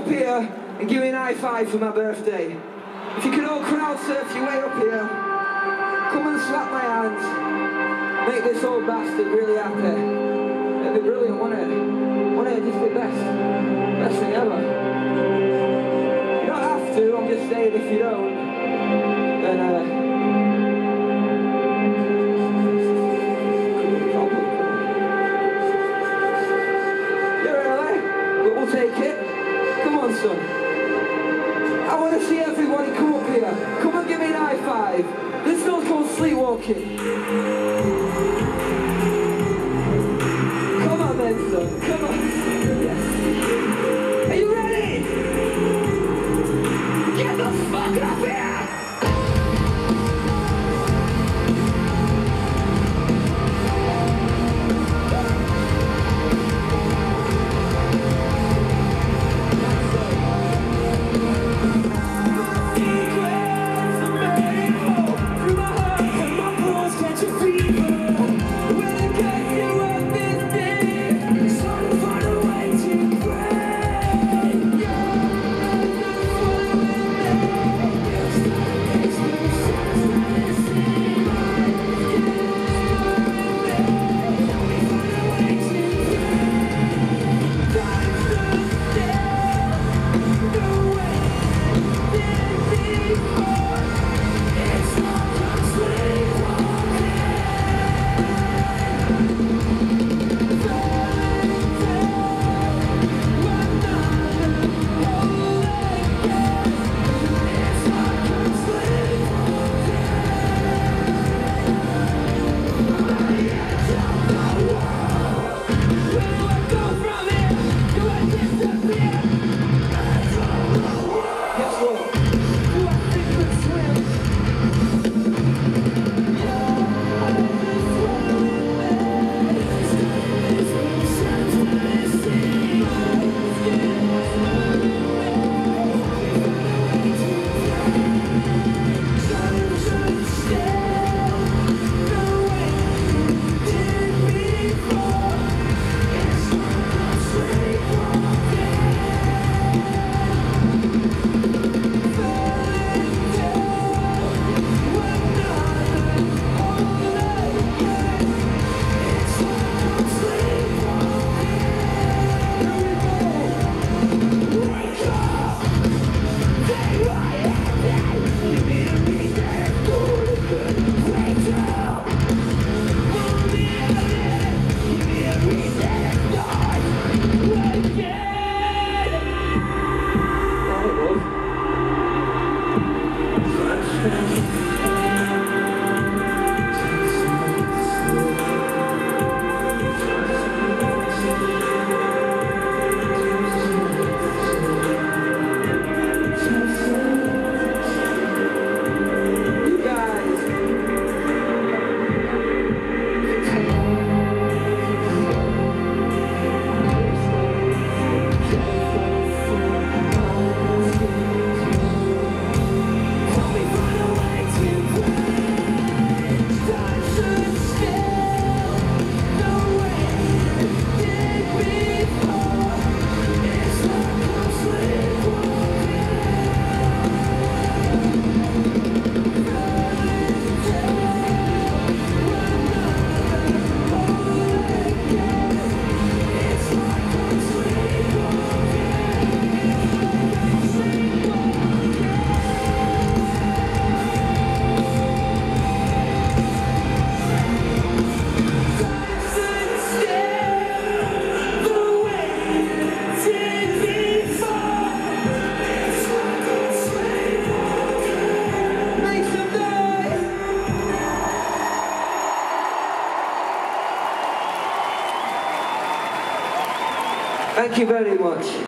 here and give me an high five for my birthday. If you can all crowd surf your way up here, come and slap my hands. Make this old bastard really happy. It'd be brilliant, wouldn't it? Wouldn't it just be best? Best thing ever. You don't have to, I'm just saying if you don't, then take it. Come on, son. I want to see everybody come up here. Come and give me an high five. This song's called Sleepwalking. Come on then, son. Come on. Yes. Are you ready? Get the fuck up here! Thank you very much.